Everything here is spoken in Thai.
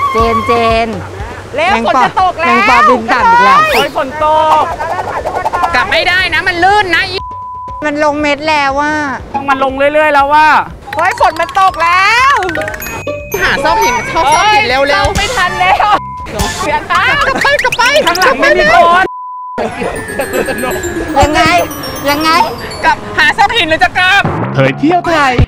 เจนแล้วฝนจะตกแล้วแมงปอบินต่ำอีกแล้วฝนตกกลับไม่ได้นะมันลื่นนะมันลงเม็ดแล้วว่ามันลงเรื่อยๆแล้วว่าฝนมันตกแล้วหาซอกหินเร็วไม่ทันแล้วเสียตากลับไปข้างหลังไม่มีคนยังไงกลับหาซอกหินหรือจะกลับเผยเที่ยวไทย